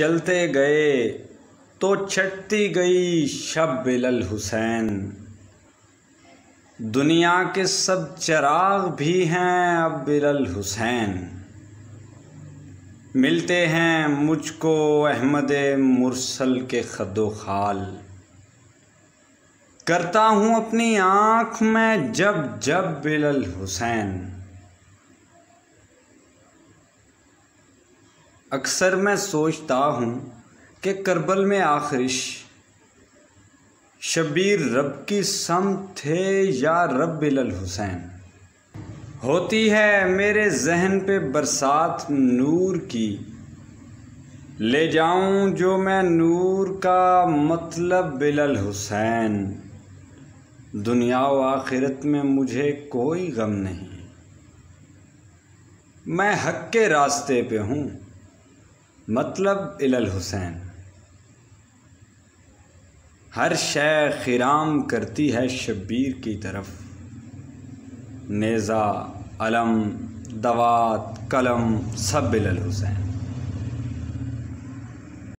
चलते गए तो छटती गई शब बिलल हुसैन। दुनिया के सब चिराग भी हैं अब बिलल हुसैन। मिलते हैं मुझको अहमद मुरसल के खद्दो खाल। करता हूँ अपनी आँख में जब जब बिलल हुसैन। अक्सर मैं सोचता हूँ कि करबल में आखिरिश शब्बीर रब की सम थे या रब बिलल हुसैन। होती है मेरे जहन पे बरसात नूर की, ले जाऊं जो मैं नूर का मतलब बिलल हुसैन। दुनिया व आखिरत में मुझे कोई गम नहीं, मैं हक के रास्ते पे हूँ मतलब इलल हुसैन। हर शय खिराम करती है शब्बीर की तरफ, नेज़ा अलम दवात कलम सब बिलल हुसैन।